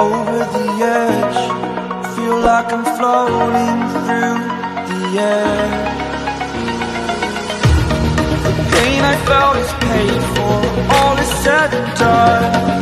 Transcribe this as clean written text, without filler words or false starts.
over the edge. Feel like I'm floating through the air. The pain I felt is paid for, all is said and done.